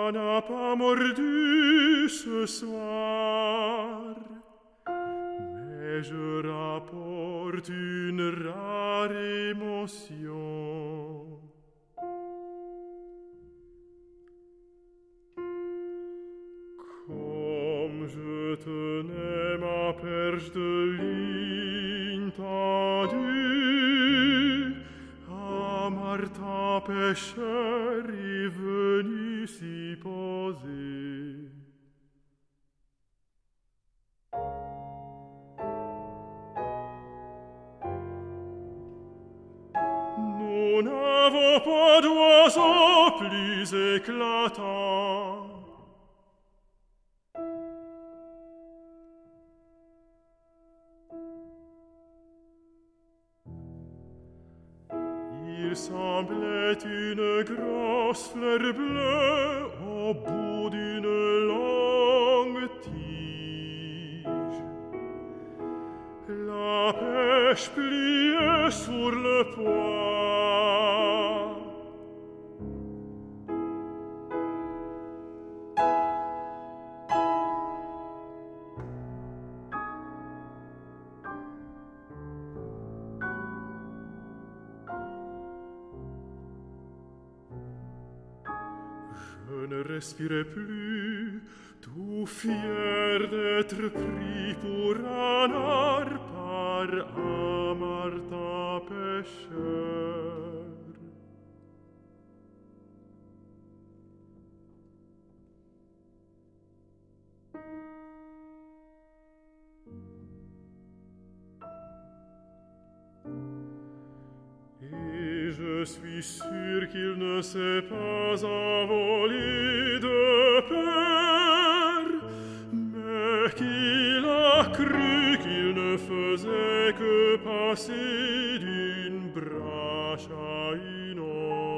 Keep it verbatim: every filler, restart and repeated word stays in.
n'a pas mordu ce soir, mais je rapporte une rare émotion. Comme je tenais ma perche de ligne tendue, à Martin pêcheur est venu s'y poser. Nous n'avons pas d'oiseau plus éclatant. Il semblait une grosse fleur bleue au bout d'une longue tige. La pêche pliée sur le poids. Je ne respirais plus, tout fier d'être pris pour un art par un Martin pêcheur. Et je suis sûr qu'il ne s'est pas envolé de peur, mais qu'il a cru qu'il ne faisait que passer d'une branche à une autre.